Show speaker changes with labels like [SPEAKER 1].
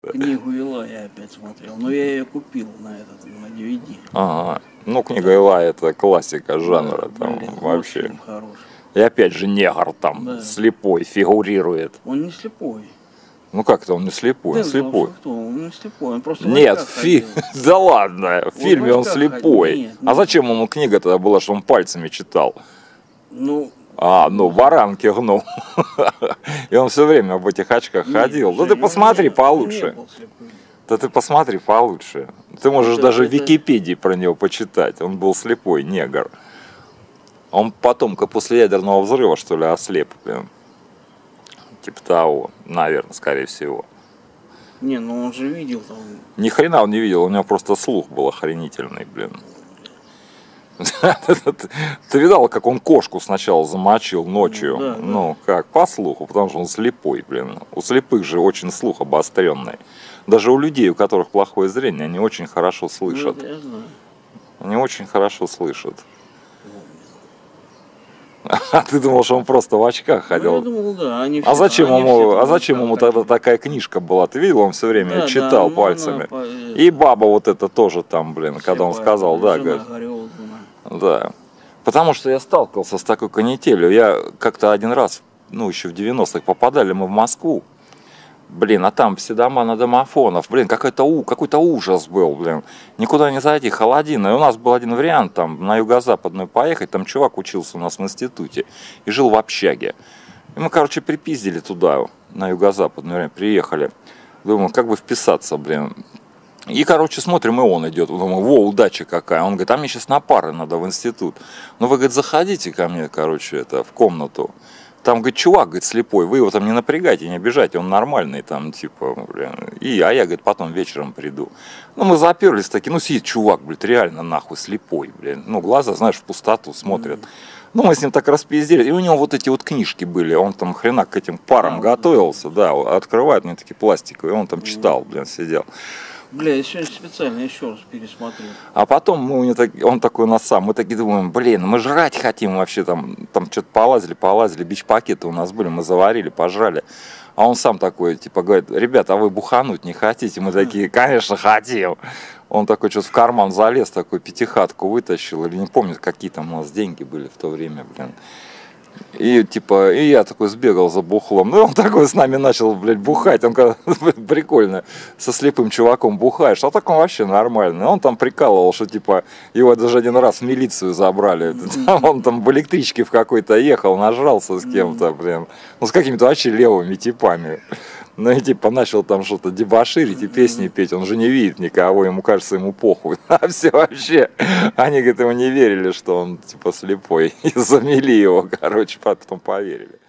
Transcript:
[SPEAKER 1] Книгу Илая я опять смотрел, но я ее купил на DVD.
[SPEAKER 2] Ага. Ну, книга Илая — это классика жанра,
[SPEAKER 1] Да,
[SPEAKER 2] там
[SPEAKER 1] блин,
[SPEAKER 2] вообще.
[SPEAKER 1] очень хороший.
[SPEAKER 2] И опять же негр там,
[SPEAKER 1] Да.
[SPEAKER 2] слепой, фигурирует.
[SPEAKER 1] Он не слепой.
[SPEAKER 2] Ну как-то он не слепой, он
[SPEAKER 1] Дензел
[SPEAKER 2] слепой.
[SPEAKER 1] Вашингтон, он не слепой, он просто в
[SPEAKER 2] Нет,
[SPEAKER 1] очках ходил.
[SPEAKER 2] да ладно, в фильме он
[SPEAKER 1] очках
[SPEAKER 2] слепой.
[SPEAKER 1] ходил. Нет,
[SPEAKER 2] А зачем ему книга тогда была, что он пальцами читал?
[SPEAKER 1] Ну,
[SPEAKER 2] Ну, баранки гнул. И он все время в этих очках ходил. Да ты посмотри получше. Да ты посмотри получше. Ты можешь даже в Википедии про него почитать. Он был слепой, негр. Он потом, после ядерного взрыва, что ли, ослеп. Блин. Типа того, наверное, скорее всего.
[SPEAKER 1] Не, ну он же видел там.
[SPEAKER 2] Ни хрена он не видел, у него просто слух был охренительный, блин. Ты видал, как он кошку сначала замочил ночью?
[SPEAKER 1] Да,
[SPEAKER 2] Ну, как, по слуху, потому что он слепой, блин. У слепых же очень слух обостренный. Даже у людей, у которых плохое зрение, они очень хорошо слышат.
[SPEAKER 1] Ну, я знаю.
[SPEAKER 2] Они очень хорошо слышат. А ты думал, что он просто в очках ходил?
[SPEAKER 1] Ну, я думал, да. Они
[SPEAKER 2] А зачем
[SPEAKER 1] все
[SPEAKER 2] ему тогда такая книжка была? Ты видел, он все время
[SPEAKER 1] да,
[SPEAKER 2] читал
[SPEAKER 1] да,
[SPEAKER 2] пальцами. И баба вот это тоже там, блин, когда он сказал, да, говорит. Да. Потому что я сталкивался с такой канителью. Я как-то один раз, ну, еще в 90-х, попадали мы в Москву. Блин, а там все дома на домофонов. Блин, какой-то ужас был, блин. Никуда не зайти, холодина. И у нас был один вариант, там, на юго-западную поехать. Там чувак учился у нас в институте и жил в общаге. И мы, короче, припиздили туда, на юго-западную, приехали. Думаю, как бы вписаться, блин. И, короче, смотрим, и он идет. Думаю, во, удача какая. Он говорит, а мне сейчас на пары надо в институт. Ну, вы, говорит, заходите ко мне, короче, в комнату. Там, говорит, чувак, говорит, слепой, вы его там не напрягайте, не обижайте, он нормальный, там, типа, блин. А я, говорит, потом вечером приду. Ну, мы заперлись такие, ну, сидит чувак, блин, реально, нахуй, слепой, блин. Ну, глаза, знаешь, в пустоту смотрят. Ну, мы с ним так распиздили, и у него вот эти вот книжки были, он там хрена к этим парам готовился, да, открывает мне такие пластиковые, он там читал, блин, сидел.
[SPEAKER 1] Бля, я сегодня специально еще раз пересмотрел.
[SPEAKER 2] А потом он такой нас сам, мы такие думаем, блин, мы жрать хотим вообще, там что-то полазили, бич-пакеты у нас были, мы заварили, пожрали. А он сам такой, типа, говорит, ребята, а вы бухануть не хотите? Мы такие, конечно, хотим. Он такой что-то в карман залез, такой пятихатку вытащил, или не помню, какие там у нас деньги были в то время, блин. И типа, и я такой сбегал за бухлом. Ну, он такой с нами начал, блядь, бухать. Он прикольно, со слепым чуваком бухаешь. А так он вообще нормальный. Он там прикалывал, что типа, его даже один раз в милицию забрали. Он там в электричке в какой-то ехал, нажрался с кем-то, блин. Ну, с какими-то вообще левыми типами. Ну и типа начал там что-то дебоширить и песни петь, он же не видит никого, ему кажется, ему похуй. А все вообще, они, говорит, ему не верили, что он типа слепой. И замели его, короче, потом поверили.